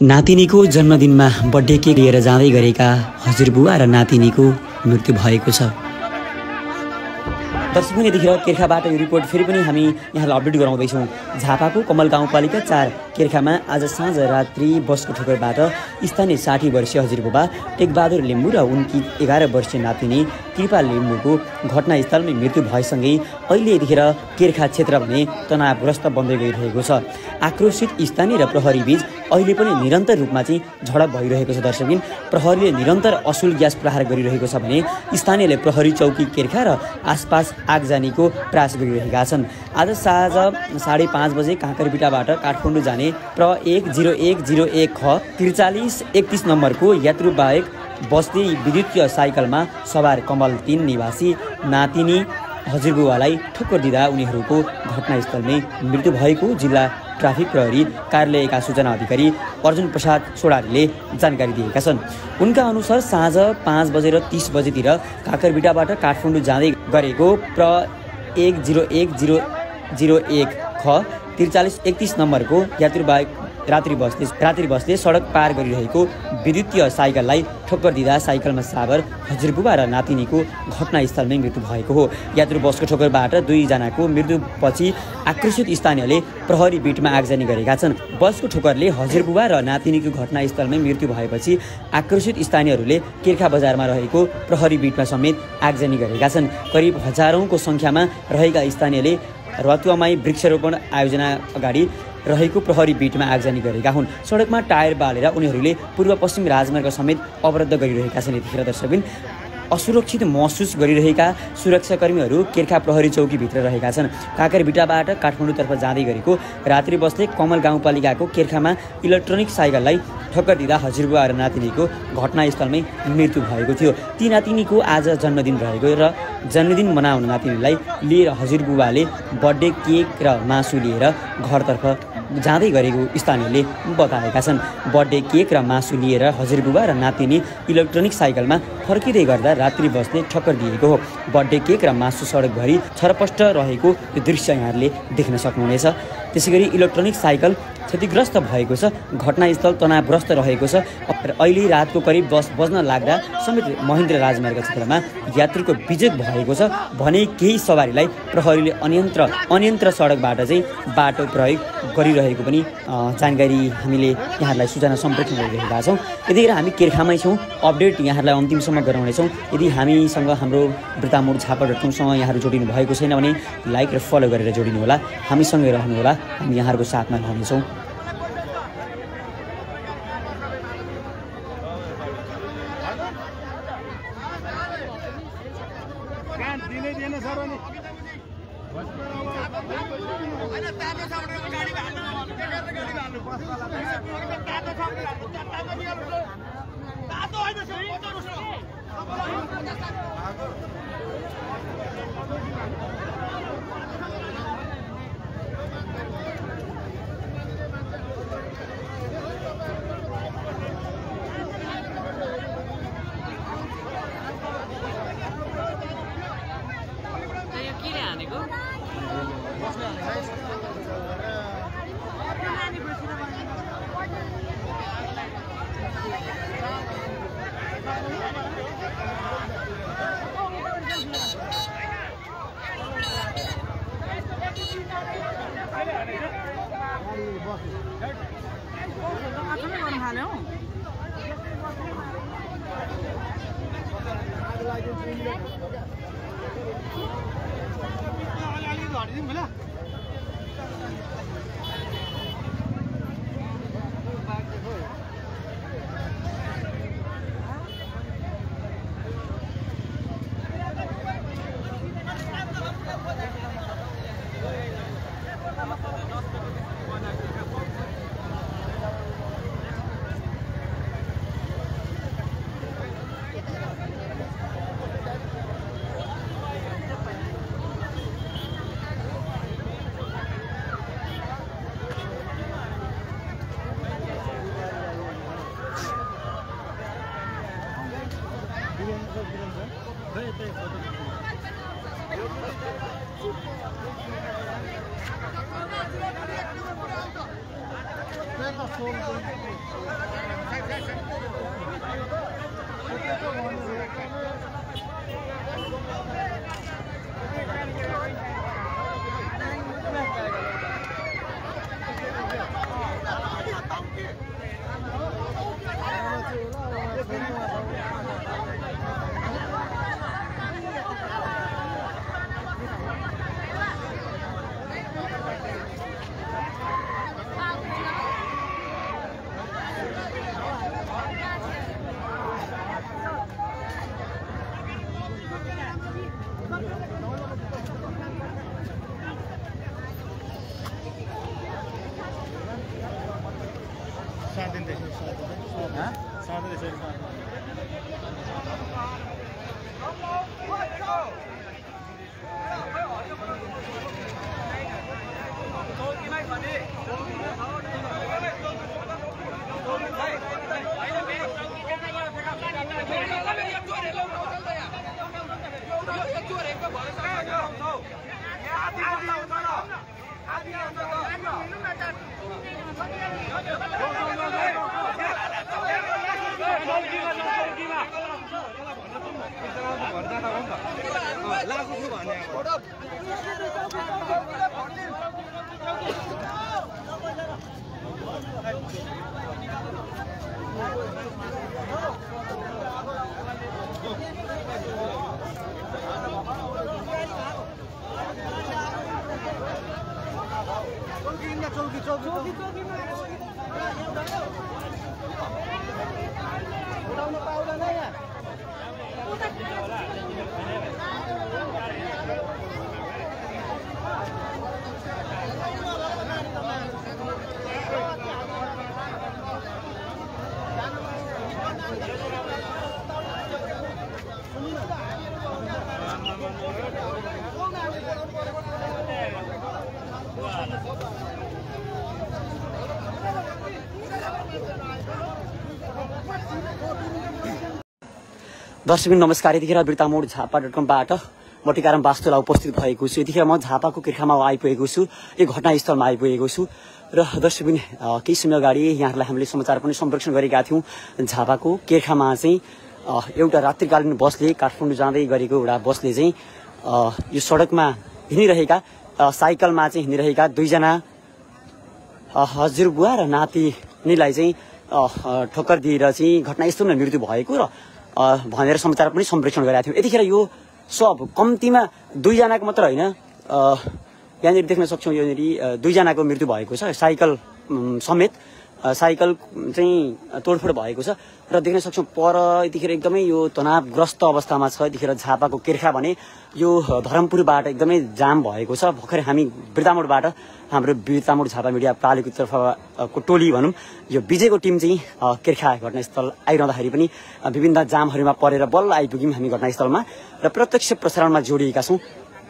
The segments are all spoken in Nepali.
नातिनीको जन्मदिनमा बर्थडे केक लिएर जाँदै गरेका हजुरबुवा र नातिनीको मृत्यु भएको छ। दर्शकहरू यतिखेर केर्खाबाट यो रिपोर्ट फेरि पनि हामी यहाँलाई अपडेट गराउँदैछौँ। झापाको कमल गाउँपालिका 4 केर्खामा आज साँझ रात्रि बसको ठोकरबाट स्थानीय 60 वर्षीय हजुरबुबा टेकबहादुर लिम्बू र उनकी 11 वर्षीय नातिनी कृपा लिम्बूको घटनास्थलमै मृत्यु भएसँगै अहिले यतिखेर केर्खा क्षेत्र भने तनावग्रस्त बन्दै गइरहेको छ। आक्रोशित स्थानीय र प्रहरी बीच अहिले पनि निरन्तर रूपमा चाहिँ झडप भइरहेको छ। दर्शकबिन प्रहरीले निरन्तर असुल ग्यास प्रहार गरिरहेको छ भने स्थानीयले प्रहरी चौकी केर्खा र आसपास आगजानीको प्रयास गरिरहेका छन्। आज साँझ 5:30 बजे काँकरबिटाबाट काठमाडौँ जाने प्र 10101 ख 4331 नम्बरको यात्रुवाहक बस्दै विद्युतीय साइकलमा सवार कमल 3 निवासी नातिनी हजुरबुवालाई ठोक्कर दिँदा उनीहरूको घटनास्थलमै मृत्यु भएको जिल्ला ट्राफिक प्रहरी कार्यालयका सूचना अधिकारी अर्जुन प्रसाद सोडारीले जानकारी दिएका छन्। उनका अनुसार साँझ 5:30 बजेतिर काँकरबिटाबाट काठमाडौँ जाँदै गरेको प्र 10101 ख 4331 नम्बरको यात्रुवाहक रात्रि बसले सडक पार गरिरहेको विद्युतीय साइकललाई ठोक्कर दिँदा साइकलमा सवार हजुरबुबा र नातिनीको घटनास्थलमै मृत्यु भएको हो। यात्रु बसको ठोक्करबाट 2 जनाको मृत्युपछि आक्रोशित स्थानीयले प्रहरी बिटमा आगजनी गरेका छन्। बसको ठोक्करले हजुरबुबा र नातिनीको घटनास्थलमै मृत्यु भएपछि आक्रोशित स्थानीयहरूले केर्खा बजारमा रहेको प्रहरी बिटमा समेत आगजनी गरेका छन्। करिब हजारौंको सङ्ख्यामा रहेका स्थानीयले रतुवामाई वृक्षारोपण आयोजना अगाडि रहेको प्रहरी बिटमा आगजनी गरेका हुन्। सडकमा टायर बालेर उनीहरूले पूर्व पश्चिम राजमार्ग समेत अवरुद्ध गरिरहेका छन्। यतिखेर दर्शकबिन असुरक्षित महसुस गरिरहेका सुरक्षाकर्मीहरू केर्खा प्रहरी चौकीभित्र रहेका छन्। काँकरबिटाबाट काठमाडौँतर्फ जाँदै गरेको रात्रि बसले कमल गाउँपालिकाको केर्खामा इलेक्ट्रोनिक साइकललाई ठक्कर दिँदा हजुरबुवा र नातिनीको घटनास्थलमै मृत्यु भएको थियो। ती नातिनीको आज जन्मदिन रहेको र जन्मदिन मनाउन नातिनीलाई लिएर हजुरबुवाले बर्थडे केक र मासु लिएर घरतर्फ जाँदै गरेको स्थानीयले बताएका छन्। बर्थडे केक र मासु लिएर हजुरबुवा र नातिनी इलेक्ट्रोनिक साइकलमा फर्किँदै गर्दा रात्रि बसले ठक्कर दिएको हो। बर्थडे केक र मासु सडकभरि छरपष्ट रहेको यो दृश्य यहाँहरूले देख्न सक्नुहुनेछ। त्यसैगरी इलेक्ट्रोनिक साइकल क्षतिग्रस्त भएको छ। घटनास्थल तनावग्रस्त रहेको छ। अहिले रातको करिब 10 बज्न लाग्दा समेत महेन्द्र राजमार्ग क्षेत्रमा यात्रुको विजेक भएको छ भने केही सवारीलाई प्रहरीले अन्यन्त्र सडकबाट चाहिँ बाटो प्रयोग गरिरहेको पनि जानकारी हामीले यहाँहरूलाई सूचना सम्प्रेषण गरिरहेका छौँ। यतिखेर हामी केर्खामै छौँ। अपडेट यहाँहरूलाई अन्तिमसम्म गराउनेछौँ। यदि हामीसँग हाम्रो वृत्तामोड झापा.com यहाँहरू जोडिनु भएको छैन भने लाइक र फलो गरेर जोडिनुहोला। हामीसँगै रहनुहोला। हामी यहाँहरूको साथमा रहनेछौँ। Soul दर्शक नमस्कार। यतिखेर बिर्तामोड झापा.com म टिकाराम वास्तुलाई उपस्थित भएको छु। यतिखेर म झापाको किर्खामा आइपुगेको छु, एक घटनास्थलमा आइपुगेको छु र दर्शक केही समय अगाडि यहाँहरूलाई हामीले समाचार पनि सम्प्रेषण गरेका थियौँ। झापाको किर्खामा चाहिँ एउटा रात्रिकालीन बसले काठमाडौँ जाँदै गरेको एउटा बसले चाहिँ यो सडकमा हिँडिरहेका साइकलमा चाहिँ हिँडिरहेका दुईजना हजुरबुवा र नातिनीलाई चाहिँ ठक्कर दिएर चाहिँ घटनास्थलमा मृत्यु भएको र भनेर समाचार पनि सम्प्रेषण गरेका थियौँ। यतिखेर यो सब कम्तीमा दुईजनाको मात्र होइन, यहाँनिर देख्न सक्छौँ यहाँनिर दुईजनाको मृत्यु भएको छ। साइकल समेत साइकल चाहिँ तोडफोड भएको छ र देख्न सक्छौँ पर यतिखेर एकदमै यो तनावग्रस्त अवस्थामा छ। यतिखेर झापाको किर्खा भने यो धरमपुरबाट एकदमै जाम भएको छ। भर्खर हामी बिर्तामोडबाट हाम्रो बिर्तामोड झापा मिडिया प्रालिको तर्फको टोली भनौँ यो विजयको टिम चाहिँ किर्खा घटनास्थल आइरहँदाखेरि पनि विभिन्न जामहरूमा परेर बल्ल आइपुग्यौँ हामी घटनास्थलमा र प्रत्यक्ष प्रसारणमा जोडिएका छौँ।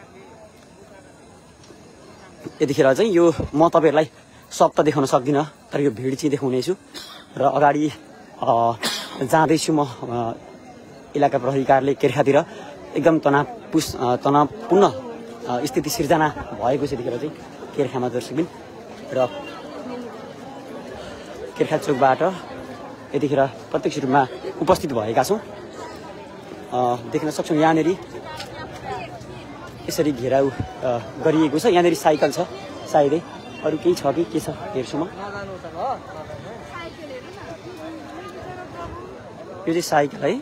यतिखेर चाहिँ यो म तपाईँहरूलाई सब त देखाउन सक्दिनँ, तर यो भिड चाहिँ देखाउनेछु र अगाडि जाँदैछु म इलाका प्रहरी कार्यालय किर्खातिर। एकदम तनावपूर्ण स्थिति सिर्जना भएको छ यतिखेर चाहिँ किर्खामा दर्शकबिन र किर्खा चोकबाट यतिखेर प्रत्यक्ष रूपमा उपस्थित भएका छौँ। देख्न सक्छौँ यहाँनिर यसरी घेराउ गरिएको छ। यहाँनिर साइकल छ, सायदै अरू केही छ कि के छ हेर्छु म। यो चाहिँ साइकल है।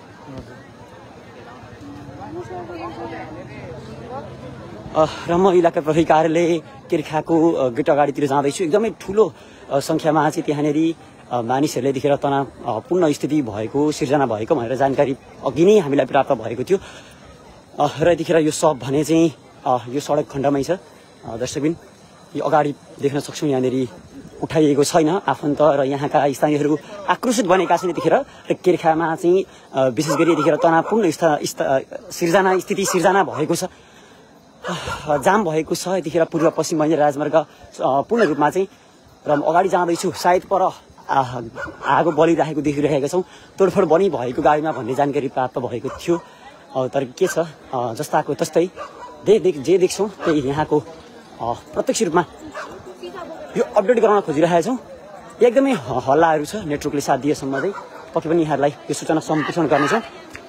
र म इलाका प्रहरी कार्यालय किर्खाको गेट अगाडितिर जाँदैछु। एकदमै ठुलो सङ्ख्यामा चाहिँ त्यहाँनिर मानिसहरूले देखेर तनावपूर्ण स्थिति भएको सिर्जना भएको भनेर जानकारी अघि नै हामीलाई प्राप्त भएको थियो र यतिखेर यो सब भने चाहिँ यो सडक खण्डमै छ दर्शकबिन। यो अगाडि देख्न सक्छौँ यहाँनिर उठाइएको छैन आफन्त र यहाँका स्थानीयहरू आक्रोशित बनेका छन् यतिखेर र किर्खामा चाहिँ विशेष गरी यतिखेर तनावपूर्ण स्थिति सिर्जना भएको छ, जाम भएको छ। यतिखेर पूर्व पश्चिम बङ्गाल राजमार्ग पूर्ण रूपमा चाहिँ र म अगाडि जाँदैछु। सायद पर आगो बलिरहेको देखिरहेका छौँ, तोडफोड बनी भएको गाडीमा भन्ने जानकारी प्राप्त भएको थियो। तर के छ जस्ताको तस्तै जे देख्छौँ त्यही यहाँको प्रत्यक्ष रूपमा यो अपडेट गराउन खोजिरहेका छौँ। एकदमै हल्लाहरू छ, नेटवर्कले साथ दिएसम्म चाहिँ पक्कै पनि यहाँहरूलाई यो सूचना सम्प्रेषण गर्नेछौँ।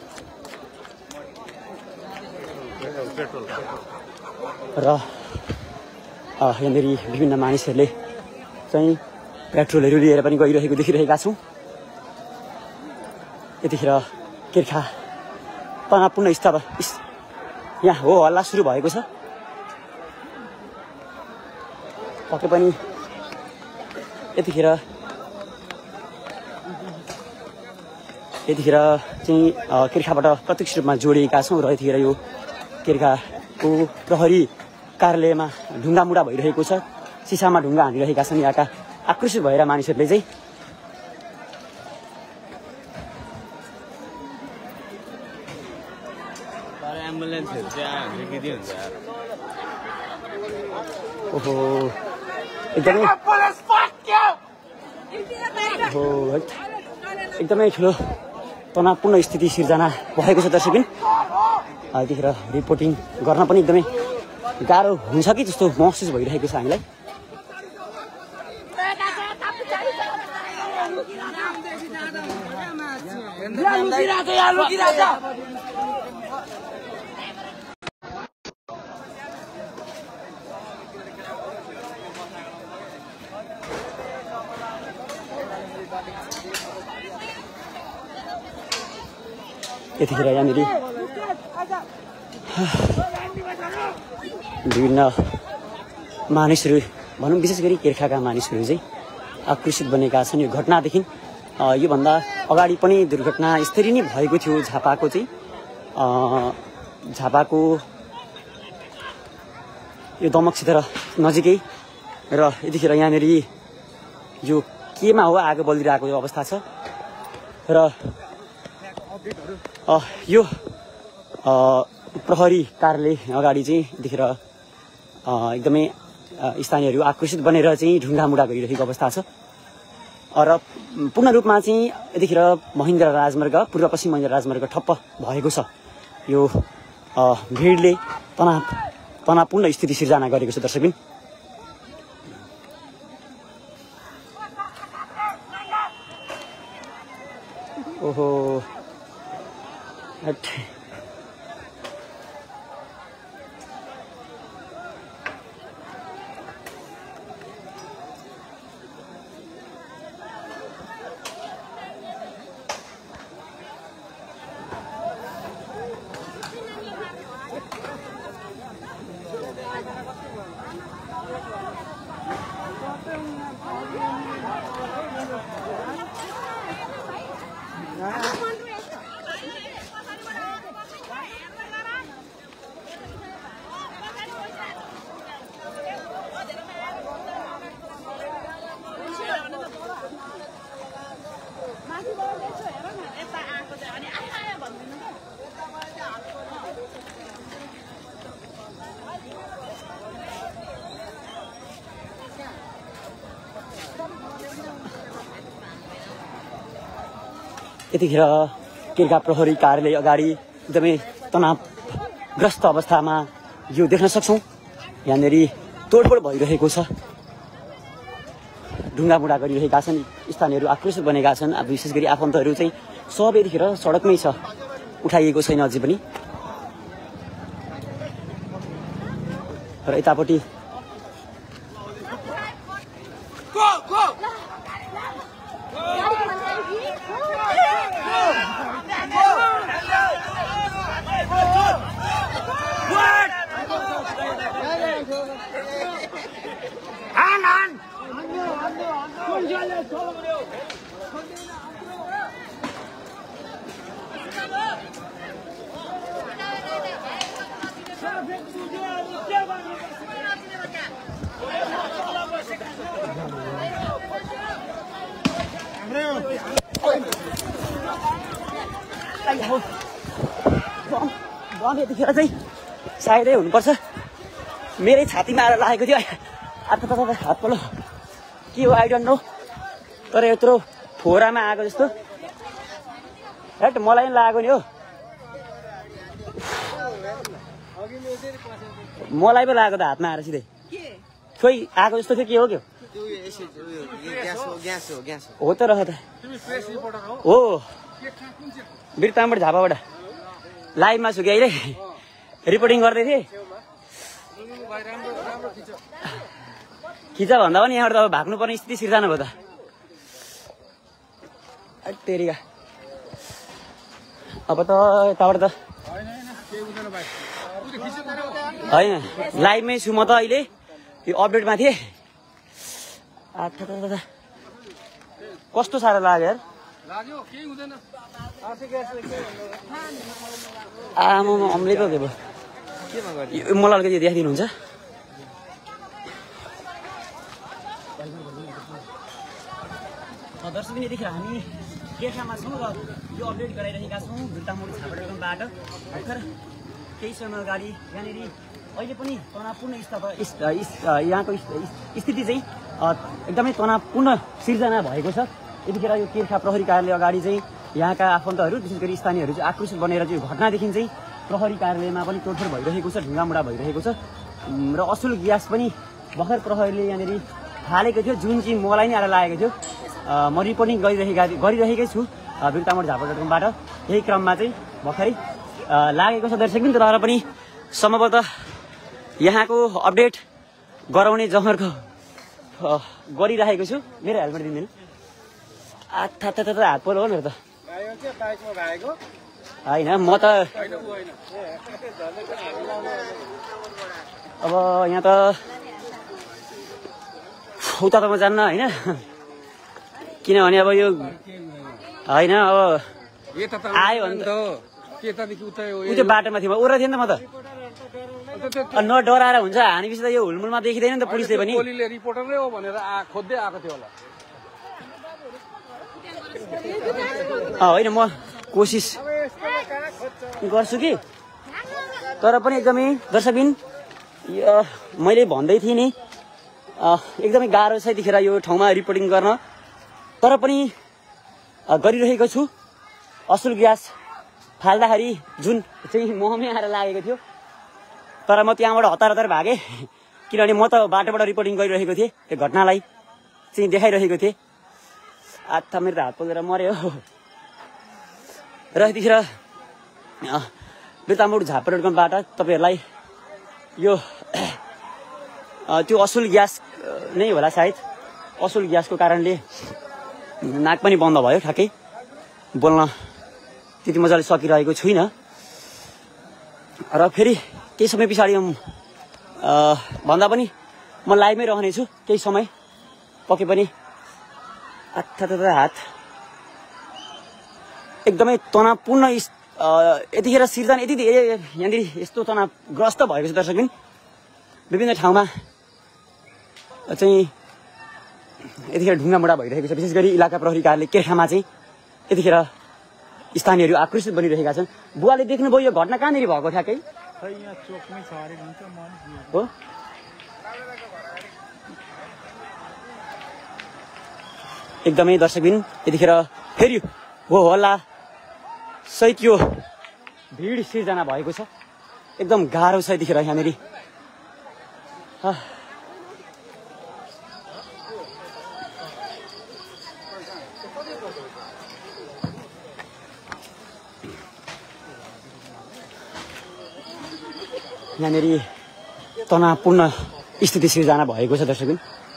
र यहाँनिर विभिन्न मानिसहरूले चाहिँ पेट्रोलहरू लिएर पनि गइरहेको देखिरहेका छौँ। यतिखेर किर्खा तनावपूर्ण यहाँ हो हल्ला सुरु भएको छ। पक्कै पनि यतिखेर चाहिँ किर्खाबाट प्रत्यक्ष रूपमा जोडिएका छौँ र यतिखेर यो किर्खाको प्रहरी कार्यालयमा ढुङ्गामुढा भइरहेको छ, सिसामा ढुङ्गा हानिरहेका छन्। यहाँका आक्रोशित भएर मानिसहरूले चाहिँ एम्बुलेन्सहरु चाहिँ आयो भने के हुन्छ यार ओहो एकदमै एकदमै ठुलो तनावपूर्ण स्थिति सिर्जना भएको छ दर्शकबिन। यतिखेर रिपोर्टिङ गर्न पनि एकदमै गाह्रो हुन्छ कि जस्तो महसुस भइरहेको छ हामीलाई। यतिखेर यहाँनिर विभिन्न मानिसहरू भनौँ विशेष गरी केर्खाका मानिसहरू चाहिँ आक्रोशित बनेका छन्। यो घटनादेखि योभन्दा अगाडि पनि दुर्घटना यसरी नै भएको थियो झापाको चाहिँ झापाको यो दमकसित नजिकै र यतिखेर यहाँनिर यो केमा हो आगो बलिरहेको यो अवस्था छ र यो प्रहरी कार्यालय अगाडि चाहिँ यतिखेर एकदमै स्थानीयहरू आक्रोशित बनेर चाहिँ ढुङ्गामुढा गरिरहेको अवस्था छ र पूर्ण रूपमा चाहिँ यतिखेर महेन्द्र राजमार्ग पूर्व पश्चिम महेन्द्र राजमार्ग ठप्प भएको छ। यो भिडले तनावपूर्ण स्थिति सिर्जना गरेको छ दर्शकबिन। ओहो यतिखेर केर्खा प्रहरी कार्यालय अगाडि एकदमै तनावग्रस्त अवस्थामा यो देख्न सक्छौँ। यहाँनिर तोडफोड भइरहेको छ, ढुङ्गामुढा गरिरहेका छन्, स्थानीयहरू आक्रोशित बनेका छन्। अब विशेष गरी आफन्तहरू चाहिँ सब यतिखेर सडकमै छ, उठाइएको छैन अझै पनि। र यतापट्टि यतिखेर चाहिँ सायदै हुनुपर्छ, मेरै छातीमा आएर लागेको थियो। हात पल्लो के हो आई डोन्ट नो, तर यत्रो फोरामा आएको जस्तो हेट मलाई पनि लागेको नि हो, मलाई पो लागेको त हातमा आएर सिधै खोइ आएको जस्तो थियो। के हो हो त रह त हो बिरतामबाट झापाबाट लाइभमा छु कि अहिले रिपोर्टिङ गर्दै थिएँ। खिचा भन्दा पनि यहाँबाट त भाग्नुपर्ने स्थिति सिर्जना भयो त। तेरिका अब त यताबाट त होइन, लाइभमै छु म त अहिले, यो अपडेटमा थिएँ। कस्तो साह्रो लाग्यो यार, आमा अम्ले पो के भयो। मलाई अलिकति देखाइदिनुहुन्छ? दर्शक यतिखेर हामी केर्खामा छौँ र यो अपडेट गराइरहेका छौँ भिरतामुढी झापाबाट। भर्खर केही समय अगाडि यहाँनिर अहिले पनि तनावपूर्ण यहाँको स्थिति चाहिँ एकदमै तनावपूर्ण सिर्जना भएको छ। यतिखेर यो किर्खा प्रहरी कार्यालय अगाडि चाहिँ यहाँका आफन्तहरू विशेष गरी स्थानीयहरू चाहिँ आक्रोशित बनेर चाहिँ घटनादेखि चाहिँ प्रहरी कार्यालयमा पनि तोडफोड भइरहेको छ, ढुङ्गामुढा भइरहेको छ र असुल ग्यास पनि भर्खर प्रहरीले यहाँनिर हालेको थियो, जुन चाहिँ मलाई नै आएर लागेको थियो। म रिपोर्टिङ गरिरहेकै छु बिर्तामोड झापाबाट। यही क्रममा चाहिँ भर्खरै लागेको छ दर्शकबिन। तर पनि सम्भवतः यहाँको अपडेट गराउने जमर्को गरिरहेको छु। मेरो हेलमेट दिँदैन हात पोलो हो मेरो त होइन। म त अब यहाँ त उता त म जान्न होइन, किनभने अब यो होइन अब आयो भने त्यो बाटोमा थियो, उता थिएँ नि त म त। नडराएर हुन्छ हानेपछि त यो हुलमुलमा देखिँदैन नि त पुलिसले पनि। रिपोर्टरै हो भनेर खोज्दै आएको थियो होला। होइन म कोसिस गर्छु कि, तर पनि एकदमै दर्शकबिन मैले भन्दै थिएँ नि एकदमै गाह्रो छ यतिखेर यो ठाउँमा रिपोर्टिङ गर्न। तर पनि गरिरहेको छु। असुल ग्यास फाल्दाखेरि जुन चाहिँ महमै आएर लागेको थियो, तर म त्यहाँबाट हतार भागेँ किनभने म त बाटोबाट रिपोर्टिङ गरिरहेको थिएँ, त्यो घटनालाई चाहिँ देखाइरहेको थिएँ। आत्था मेरो त हात पोलेर मऱ्यो र यतिखेर बिर्तामोड झापा.कमबाट तपाईँहरूलाई यो त्यो असुल ग्यास नै होला सायद, असुल ग्यासको कारणले नाक पनि बन्द भयो, ठ्याक्कै बोल्न त्यति मजाले सकिरहेको छुइनँ। र फेरि केही समय पछाडि भन्दा पनि म लाइभमै रहनेछु केही समय पके पनि। हात एकदमै तनावपूर्ण यतिखेर सिर्जना यति यहाँनिर यस्तो तनावग्रस्त भएको छ दर्शकबिन। विभिन्न ठाउँमा चाहिँ यतिखेर ढुङ्गामुढा भइरहेको छ। विशेष गरी इलाका प्रहरी कार्यालय किर्खामा चाहिँ यतिखेर स्थानीयहरू आक्रोशित बनिरहेका छन्। बुवाले देख्नुभयो यो घटना कहाँनिर भएको ठ्याक्कै हो? एकदमै दर्शकबिन यतिखेर फेरि हो होला सहित यो भिड सिर्जना भएको छ। एकदम गाह्रो छ यतिखेर यहाँनिर। यहाँनिर तनावपूर्ण स्थिति सिर्जना भएको छ दर्शकबिन।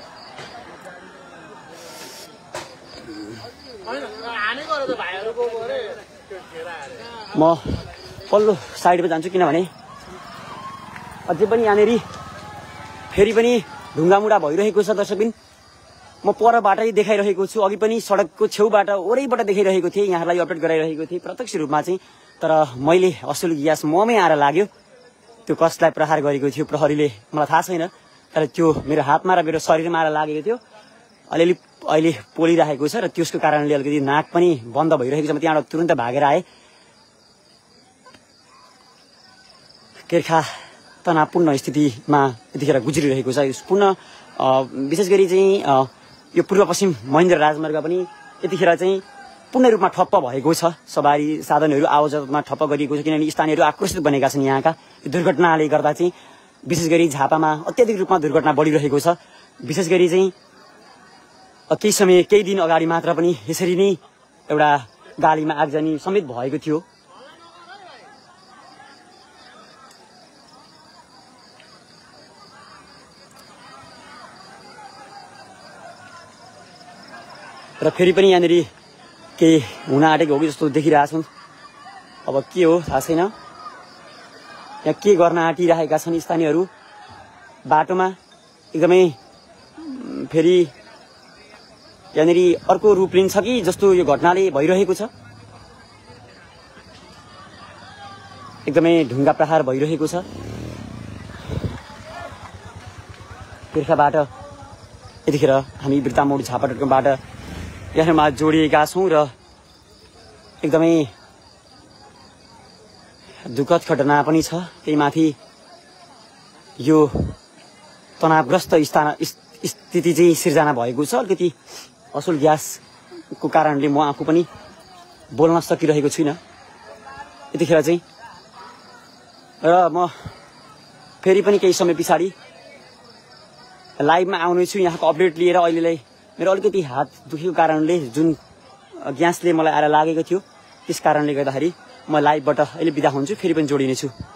म पल्लो साइडमा जान्छु किनभने अझै पनि यहाँनिर फेरि पनि ढुङ्गामुढा भइरहेको छ दर्शकबिन। म परबाटै देखाइरहेको छु, अघि पनि सडकको छेउबाट वरैबाट देखाइरहेको थिएँ, यहाँलाई अपडेट गराइरहेको थिएँ प्रत्यक्ष रूपमा चाहिँ। तर मैले असुल ग्यास ममै आएर लाग्यो, त्यो कसलाई प्रहार गरेको थियो प्रहरीले मलाई थाहा छैन, तर त्यो मेरो हातमा र मेरो शरीरमा आएर लागेको थियो। अलिअलि अहिले पोलिरहेको छ र त्यसको कारणले अलिकति नाक पनि बन्द भइरहेको छ। म त्यहाँबाट तुरुन्त भागेर आएँ। किर्खा तनावपूर्ण स्थितिमा यतिखेर गुज्रिरहेको छ। पुनः विशेष गरी चाहिँ यो पूर्व पश्चिम महेन्द्र राजमार्ग पनि यतिखेर चाहिँ पूर्ण रूपमा ठप्प भएको छ। सवारी साधनहरू आवाजावतमा ठप्प गरिएको छ किनभने स्थानीयहरू आक्रोशित बनेका छन्। यहाँका दुर्घटनाले गर्दा चाहिँ विशेष गरी झापामा अत्याधिक रूपमा दुर्घटना बढिरहेको छ। विशेष गरी चाहिँ केही दिन अगाडि मात्र पनि यसरी नै एउटा गालीमा आगजनी समेत भएको थियो। र फेरि पनि यहाँनिर केही हुन आँटेको हो कि जस्तो देखिरहेछन्। अब के हो थाहा छैन। यहाँ के गर्न आँटिरहेका छन् स्थानीयहरू बाटोमा। एकदमै फेरि यहाँनिर अर्को रूप लिन्छ कि जस्तो यो घटनाले भइरहेको छ। एकदमै ढुङ्गा प्रहार भइरहेको छ। किर्खाबाट यतिखेर हामी बिर्तामोड झापा.कमबाट यहाँमा जोडिएका छौँ र एकदमै दुःखद घटना पनि छ। त्यही माथि यो तनावग्रस्त स्थिति चाहिँ सिर्जना भएको छ। अलिकति असुल ग्यासको कारणले म आफू पनि बोल्न सकिरहेको छुइनँ यतिखेर चाहिँ। र म फेरि पनि केही समय पछाडि लाइभमा आउनेछु यहाँको अपडेट लिएर। अहिलेलाई मेरो अलिकति हात दुखेको कारणले जुन ग्यासले मलाई आएर लागेको थियो त्यस कारणले गर्दाखेरि म लाइभबाट अहिले बिदा हुन्छु। फेरि पनि जोडिनेछु।